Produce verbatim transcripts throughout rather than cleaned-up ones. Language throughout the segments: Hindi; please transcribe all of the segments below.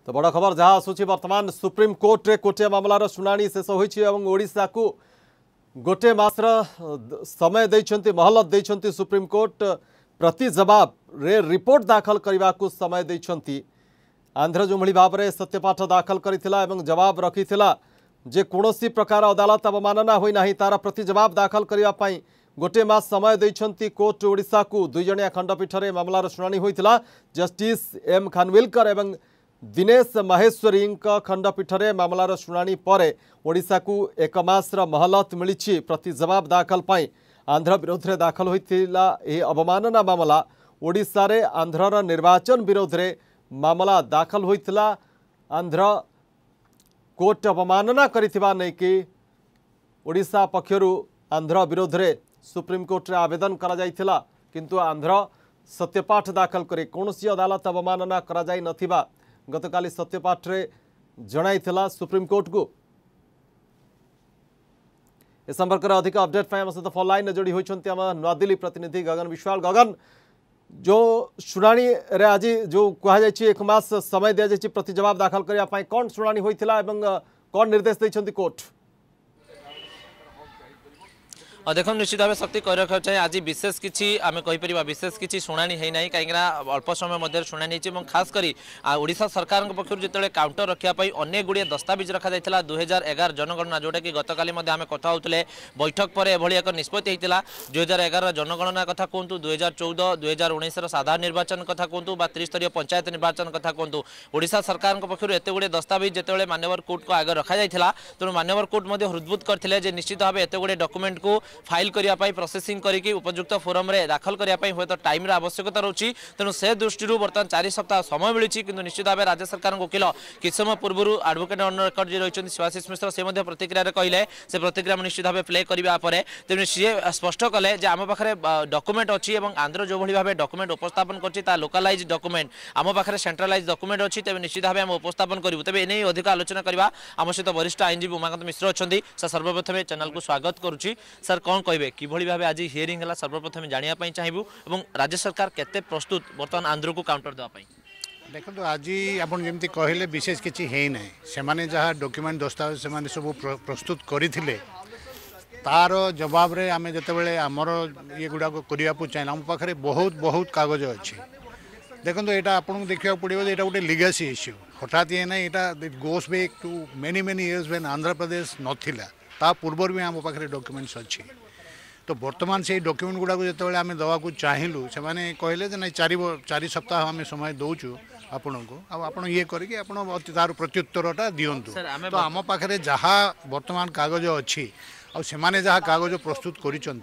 तो बड़ खबर जहाँ आसूची वर्तमान सुप्रीम कोर्ट रे कोटे मामलार शुणाणी शेष होईछि एवं ओडिशा को गोटे मासर समय देइछन्ति महलत देइछन्ति सुप्रीम कोर्ट प्रति जवाब रे रिपोर्ट दाखल करने को समय देइछन्ति। आंध्र जो भली भाव में सत्यपाठ दाखल करिथिला एवं जवाब रखिथिला जे कोनोसी प्रकार अदालत अवमानना होई नाही तार प्रति जवाब दाखल करने पाई गोटे मास समय देइछन्ति कोर्ट ओडिशा को दुई जणिया खंडपीठ रे मामलार शुणाणी होइथिला। जस्टिस एम खानविलकर एवं दिनेश माहेश्वरी खंडपीठ रे मामलार शुणाणी पर ओडिशा को एक मासर महलत मिली प्रति जवाब दाखल पाई। आंध्र विरोध में दाखल होइथिला ए अवमानना मामला ओडिशा रे आंध्रर निर्वाचन विरोध में मामला दाखल होइथिला। आंध्र कोर्ट अवमानना करिथिबा नै कि ओडिशा पक्षरु आंध्र विरोध में सुप्रीम कोर्ट रे आवेदन करा जाइथिला किंतु आंध्र सत्यपाठ दाखल करे कौनसी अदालत अवमानना करा जाई नथिबा गतकाली सत्यपाठ रे जणाइथिला सुप्रीम कोर्ट को। इस संपर्क में अधिक अपडेट पाई सहित फोन लाइन जोड़ी होइछन्ति हम नवा दिल्ली प्रतिनिधि गगन विश्वाल। गगन जो शुणाणी रे आज जो कहा जायछि एक मास समय दिया जायछि प्रति जवाब दाखल करिया पाई कोन शुणाणी होइथिला एवं कोन निर्देश दैछन्ति कोर्ट? देख निश्चित भाव शक्ति कही रखा चाहे आज विशेष किसी आम कहीपर विशेष किसी शुणाणी है ना कहीं अल्प समय मध्य शुणाणी और खास करी ओडिशा सरकार पक्ष जो काउंटर रखापी अनेक गुड़िया दस्तावेज रखा जाता दुई हजार एगार जनगणना जोटा कि गतकाली आम कथा होते बैठक पर एभली एक निष्पत्ति होता दुई हजार एगार जनगणना कथा कहतु दुई हजार चौदह दुई हजार उन्नीस साधारण निर्वाचन कथा कहतु बा त्रिस्तरीय पंचायत निर्वाचन कथा कहतु ओडिशा सरकार पक्ष एत गुड़े दस्तावेज जिते मान्यवर कोर्ट को आगे रखा जाता तेणु मान्यवर कोर्ट हृदबुत करते निश्चित भाव एत गुड़े डॉक्यूमेंट को फाइल करने प्रोसेसिंग करके उपयुक्त फोरम रे दाखल करने हूँ तो टाइम आवश्यकता रही तेणु से दृष्टि बर्तमान चार सप्ताह समय मिली कि निश्चित भाव राज्य सरकार वकिल किस समय पूर्व एडवोकेट ऑन रिकॉर्ड जी रही शिवाशीष मिश्र से प्रतिक्रिया कहले से प्रतिक्रिया निश्चित भाव प्ले करने तेणु सी स्पष्ट कले आम पाखे डॉक्यूमेंट अच्छी और आंध्र जो भाई भाव डॉक्यूमेंट उपस्थापन कर लोकालाइज डॉक्यूमेंट आम पाखे सेंट्रलाइज डॉक्यूमेंट अच्छी तेज निश्चित भाव आम उपस्थापन करूँ तेज एने अधिक आलोचना करवा आम सहित वरिष्ठ आईनजीवी उमाकांत मिश्र अच्छा सर सर्वप्रथम चैनल को स्वागत करुच्ची सर कौन कहे किभली भाव आज हियरिंग है सर्वप्रथम जानापी चाहबू और राज्य सरकार केते प्रस्तुत बर्तमान आंध्र को काउंटर देवाई? देखो आज आपन जमती कहले विशेष किसी है ना से जहाँ डॉक्यूमेंट दस्तावेज से सब प्रस्तुत करते तार जवाब रे आम जिते आमर ये गुड़ाक करने चाहिए आम पाखे बहुत बहुत कागज अच्छी देखो यहाँ आपको देखा पड़ो ये गोटे लिगेसी इश्यू हठात ये ना यहाँ goes back to many many years when Andhra Pradesh नथिला ता पूर्व भी आम पाखे डॉक्यूमेंट्स अच्छी तो बर्तमान से डॉक्यूमेंट गुड़ाक जो आम देवाक चाहलु से कहले ना चार चार सप्ताह आम समय दौचु आपण को आप ये करके आप तार प्रत्युत्तरटा दिंतु तो आम पाखे जहाँ बर्तमान कागज अच्छी और से जहाँ कागज प्रस्तुत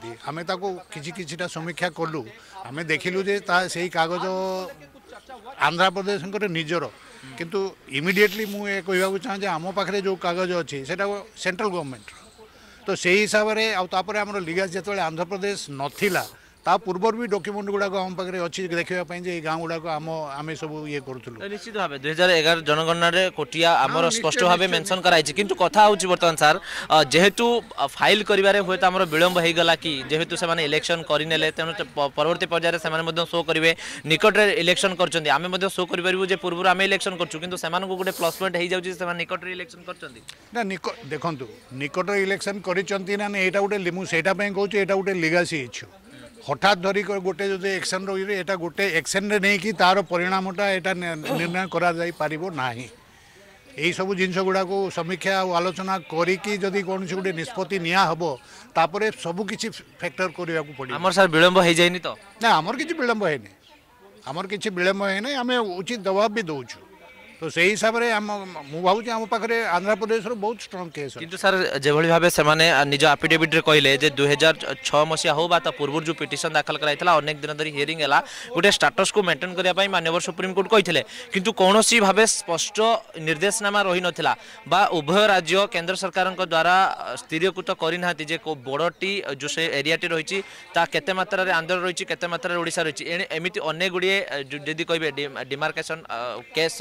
करा समीक्षा कलु आम देखिलु जे से कागज आंध्र प्रदेश निजर किंतु इमिडिएटली मुझे कहवाक चाहे आम पाखे जो कागज अच्छी से सेंट्रल गवर्नमेंट तो से हिसाब से आपर आम लिगास जो आंध्र प्रदेश नथिला ता पूर्व भी डॉक्यूमेंट गुड़ाक आम पाखे अच्छी देखापी गाँ गुड़ाक आम आम सब ये करूँ निश्चित भाव दुई हजार एगार जनगणना कोटिया आमर स्पष्ट भाव मेंशन कराई किंतु कथा होची बर्तमान सर जेहेतु फाइल करिवारे होय त आमर विलंब हो गला कि जेहेतु से माने इलेक्शन करिनेले तेनु परवर्ती पर्याय से माने शो करिवे निकट रे इलेक्शन करचंदी आमे मध्ये शो करि परिबु जे पूर्व आमे इलेक्शन करचु किंतु से मानको गुटे प्लस पॉइंट हे जाउची से माने निकट रे इलेक्शन करचंदी ना निकट देखंतु निकट रे इलेक्शन करिचंती ना एटा गुटे लिमु सेटा पे कहूची एटा गुटे लिगासी इश्यू हठात धरिक गोटे जो एक्शन रही है गोटे एक्शन नहीं कि तार परिणामटा यहाँ निर्णय करा जाई पारिबो नाही यही सब जिनस गुड़ा को समीक्षा और आलोचना करी जदि कौन से गोटे निष्पत्ति निया हबो तापरे सब किछि फैक्टर करने को पड़े। हमर सर विलंब हो जाइनी तो ना हमर किछि विलंब है नहीं हमर किछि विलंब है नहीं आम उचित जवाब भी दौचु तो से हिसाब से मुझे भावुँ आम पाखे आंध्र प्रदेश बहुत स्ट्रॉन्ग केस किंतु सर जो भाव से निज आफिडेविट रे कहले जे दुई हजार छः मसीहा हो बा पूर्व जो पिटिशन दाखल कराइला अनेक दिन धरी हियरिंग है गोटे स्टाटस को मेंटेन करने माननीय सुप्रीम कोर्ट कहते किंतु कौन सी भाव स्पष्ट निर्देशनामा रही नाला बा उभय राज्य केंद्र सरकार द्वारा स्थिरीकृत करना जे बड़टी जो से एरियाटी रही केते मात्रा रे आंध्र रही केते मात्रा रे ओडिशा रही एमती अनेक गुड़िए जदि कहे डिमार्केशन केस रो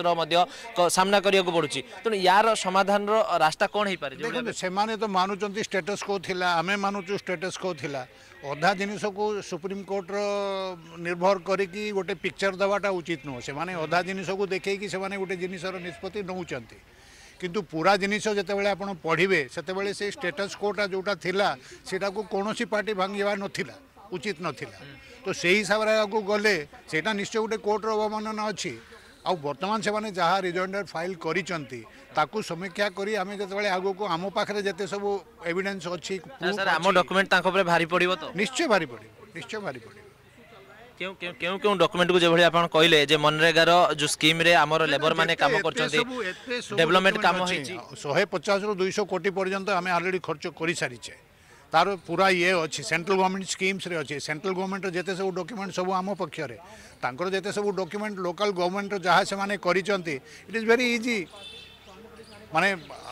सामना करिया को पड़ुछि तेणु यार समाधान रो रास्ता कोन हेइ पारे देखो सेमाने तो मानुचंती स्टेटस को थिला आमे मानुचु स्टेटस को थिला अधा जिनिस को सुप्रीम कोर्ट रो निर्भर करिकी गोटे पिक्चर दवाटा उचित नो से माने अधा जिनिस को देखैकी से माने गोटे जिनिस रो निष्पत्ति नउचंती किंतु पूरा जिनिस जेतेबेले आपण पढ़िबे सेतेबेले से स्टेटस कोटा जोटा थिला सेटा को कोनोसी पार्टी भांगिबा नथिला उचित नथिला तो से हिसाब रे आगु गले सेटा निश्चय गोटे कोर्ट रो अवमानना अछि आ वर्तमान से माने जहाँ रिजॉइंडर फाइल करिसंती ताकू समीक्षा करी आमे जेतेबेले आगु को आमो पाखरे जेते सब एविडेंस अछि सर आमो डॉक्यूमेंट तांको पर भारी पड़िबो तो निश्चय भारी पड़िबो निश्चय भारी पड़िबो क्यों क्यों क्यों क्यों डॉक्यूमेंट को जेभली आपण कहले जे मनरेगा रो जो स्कीम रे हमर लेबर माने काम करचंती डेवलपमेंट काम होईची एक सौ पचास रु दो सौ कोटी पर्यंत आमे ऑलरेडी खर्च करि सारिचे तार पूरा ये अच्छी सेंट्रल गवर्नमेंट स्कीम्स रे अच्छी सेंट्रल गवर्नमेंट जेते सब डॉक्यूमेंट सब आम पक्ष रे तांकर जेते सब डॉक्यूमेंट लोकल गवर्नमेंट जहाँ से माने करिसंती इट इज वेरी इजी माने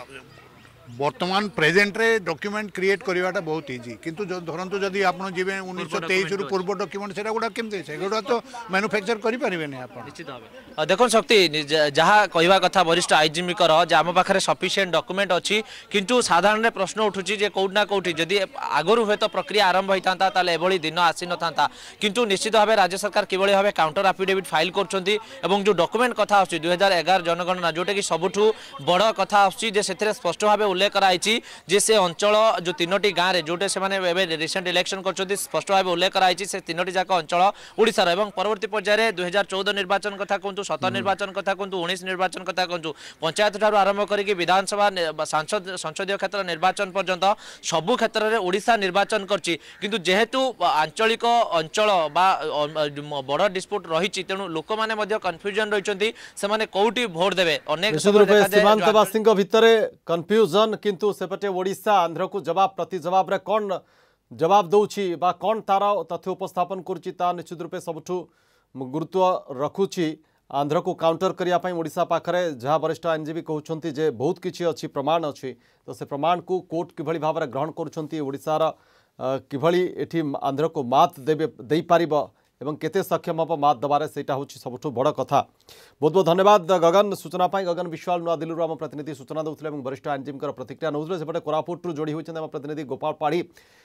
वर्तमान प्रेजेंट रे डॉक्यूमेंट क्रिएट करवाटा बहुत इजी किंतु जो धरंतु जदि आपण जीवे उन्नीस सौ तेईस रु पूर्व डॉक्यूमेंट सेटा गुडा केमते से गुडा तो मैन्युफैक्चर करि परिबे नै आपण निश्चित भाबे देखो शक्ति जहाँ कहवा कथा वरिष्ठ आईजीमी कर जे आम पाखे सफिशिएंट डॉक्यूमेंट अच्छी किंतु साधारण प्रश्न उठुची जे कोउट ना कोउठी जदि आगरु हुए तो प्रक्रिया आरंभ होता ताले एभली दिन आसी न था किंतु निश्चित भाव राज्य सरकार किभली भाव काउंटर एफिडेविट फाइल करछंती एवं जो डॉक्यूमेंट कथा आछि दुई हजार एगार जनगणना जोटा कि सबुठु बड़ कथा आछि जे सेथिरे स्पष्ट भाव उल्लेख कराई जे से अंचल जो तीनोटी गाँव में जोटे से रिसेंट इलेक्शन कर स्पष्ट भाव उल्लेख कराई से तीनोटी जाक अंचल ओडिशार एवं परवर्ती पर्यायर दुई हजार चौदह निर्वाचन कथा कहतु सतर निर्वाचन कथा कहतु उन्नीस निर्वाचन कथा कहतु पंचायत ठार आरंभ करके विधानसभा सांसद संसदीय क्षेत्र निर्वाचन पर्यंत सबु क्षेत्र में ओडिशा निर्वाचन करछि किंतु जेहेतु आंचलिक अंचल बा बड़ डिस्प्यूट रही तेणु लोक मैंने कन्फ्यूजन रही से कौटी भोट देवे अनेक सीमांतवासी भितर कन्फ्यूजन किंतु सेपटे ओडिशा आंध्र को जवाब प्रति जवाब रे कौन जवाब दौची बा कौन तार तथ्य उपस्थापन करुच्ची ता निश्चित रूपे सबुठु गुरुत्व रखुची आंध्र को काउंटर करने ओडिशा पाखरे जहाँ वरिष्ठ आईनजीवी कहते जे बहुत किछि अच्छी प्रमाण अच्छी तो से प्रमाण को कोर्ट किभली भाव में ग्रहण करुछंती ओडिशार किभली एठी आंध्र को मात देबे देई पारिबो एवं केते सक्षम हम मात दबारे सेटा होछि सबुठु बड़ कथा। बहुत बहुत धन्यवाद गगन सूचना पाई गगन विश्वाल नुआ दिल्ली आम प्रतिनिधि सूचना दूसरे वरिष्ठ आईनजीवी प्रतिक्रिया नौले सेपटे कोरापुट जोड़ी होती आम प्रतिनिधि गोपाल पाढ़ी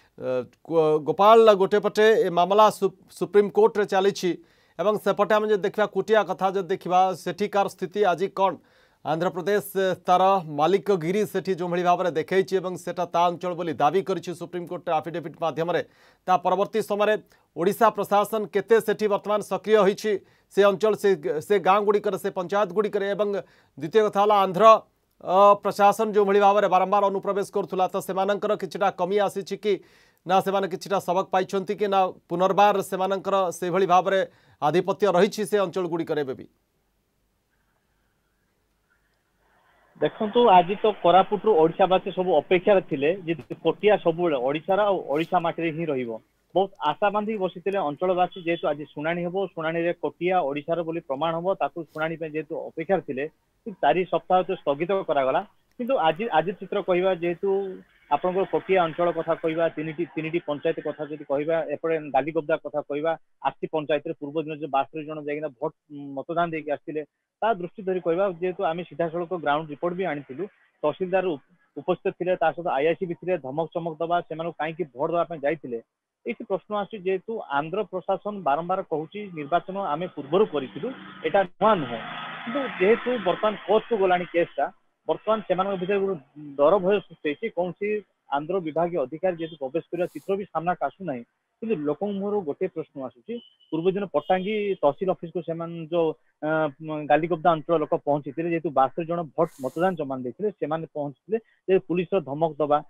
गोपाल गोटे पटे ए मामला सुप्रीम कोर्ट रे चली एवं सेपटे आम देखा कुटिया कथा जो देखा सेठिकार स्थिति आज कौन आंध्र प्रदेश तार मालिकगिरी सेठी जो भाव में देखई सेटा ता अंचल बोली दावी करिछि सुप्रीम कोर्ट एफिडेविट माध्यम ता परवर्ती समय ओडिशा प्रशासन केते सेठी वर्तमान सक्रिय होइछि से अंचल से से गाँव गुड़िकर से पंचायत गुड़िकर एवं द्वितीय कथा है आंध्र प्रशासन जो भाव में बारंबार अनुप्रवेश करुला तो सेमानंकर किछिटा कमी आसी कि ना से किछिटा सबक पाइछंती कि ना पुनर्बार सेमानंकर से भली भाव में आधिपत्य रही से अंचल गुड़िकर एबे भी देखु आज तो कोरापुट ओडिशावासी सब अपेक्षा थिले जे कोटिया सब ओडिशार ओडिशा माटी ही रहिबो बहुत आशा बांधी बसी अंचलवासी जेहेतु आज शुणाणी हम शुणाणी रे कोटिया ओडिशार बोली प्रमाण हम ताकू शुणाणी पे जेहेतु अपेक्षा थिले चारि सप्ताह तो स्थगित करागला किंतु आज आज चित्र कहवा जेहेतु आपन कोटिया अंचल कथा कहवा तीन तीन पंचायत कथा जदि कहवा एपटे गालीगब्दा कथा कहवा आसी पंचायत रे पूर्व दिन जो बासठ जन जाइना भोट मतदान देके आसथिले ता दृष्टि धरी कहवा जेहेतु आम सीधा सड़क ग्राउंड रिपोर्ट भी आनीलु तहसीलदार उपस्थित थे सहित आईआईसी भी थे धमक चमक दबा से कहीं भोट देवाई जाइए ये प्रश्न आस जेहेतु आंध्र प्रशासन बारंबार कहूँ निर्वाचन आम पूर्वर करूँ यहाँ नुआ नुह कि जेहेतु बर्तमान कोर्ट को गलानी केसटा बर्तमान से भर डर भय सृष्टि कौन आंध्र विभाग अधिकारी जेहेतु प्रवेश करने चित्र भी सामना आसूना कि लोक मुहर गोटे प्रश्न आसूँ पूर्व दिन पट्टांगी तहसील ऑफिस को सेमान जो गालीगब्दा अंचल लोक पहुंची जेहेतु बासठ जन भोट मतदान जमा देते पहुंची पुलिस धमक दबा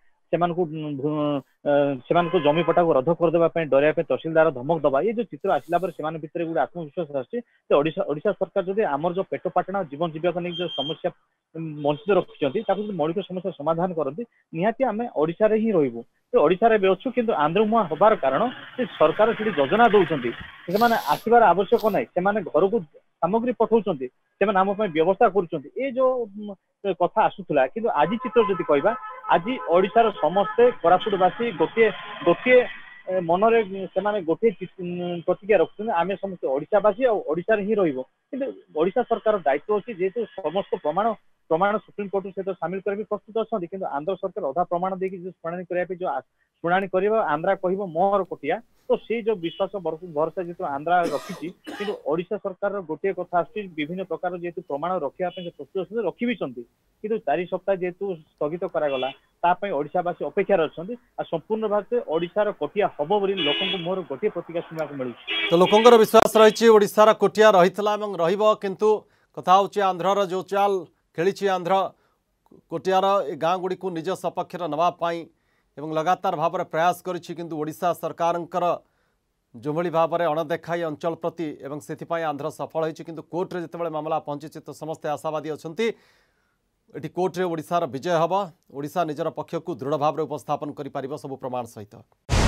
से जमी पटा को रद्द करदे डर तहसीलदार धमक दबा ये जो चित्र आसला से भितर गोटे आत्मविश्वास आसा सरकार जब आमर जो पेट पाटना जीवन जीविका नहीं जो समस्या वंचित रखिंट मौलिक समस्या समाधान करती निहाती आम ओडिशा रे ही रहिबु ओडिशा रे अच्छु किंतु आंध्र मुआ हबार कारण सरकार से योजना दौरान से आसबार आवश्यक ना से घर को सामग्री पठाउछन्ति से आम व्यवस्था कर जो कथा आसूला कि आज चित्र जदि कहवा आज ओडिशार समस्ते कोरापुटवासी गोटे गोटे मनरे से गोटे प्रतिज्ञा रखुଛନ୍ତି आम समस्त ओडिशावासी और ओडिशा ही रहिबो किंतु ओडिशा सरकार दायित्व अच्छी जेहेतु समस्त प्रमाण प्रमाण सुप्रीम कोर्ट सहित सामिल करा प्रस्तुत अच्छा किंतु आंध्र सरकार अधा प्रमाण देखिए जो शुणाणी करने जो शुणाणी कर आंध्रा कह मोहर कोटिया तो से जो विश्वास भरोसा जेहतु आंध्रा रखी कि ओडिशा सरकार गोटे कथा आसुची विभिन्न प्रकार जेहतु प्रमाण रखापी प्रस्तुत अच्छे रखी भी किंतु चारि सप्ताह जेहतु स्थगित करागला तापाई ओडिशावासी अपेक्षार अच्छा संपूर्ण भाव ओडिशार कोटिया हम बोली लोक मोहर गोटे प्रतिक्रिया शुणा मिलूँ तो लोकंर विश्वास रही ओडिशार कोटिया रही किंतु कथा हूँ आंध्रर जो चाल खेली आंध्र कोटियार गाँ गुड़ी को निज सपक्ष नापी एवं लगातार भाव में प्रयास करोडिशा सरकार जो भाई भाव में अणदेखाई अंचल प्रति एवं से आंध्र सफल होती किंतु कोर्ट रे जितेबाला मामला पहुंची तो समस्ते आशावादी अच्छा ये कोर्ट रे ओडिशार विजय हम ओडिशा निजर पक्ष को दृढ़ भाव में उपस्थापन कर सबु प्रमाण सहित।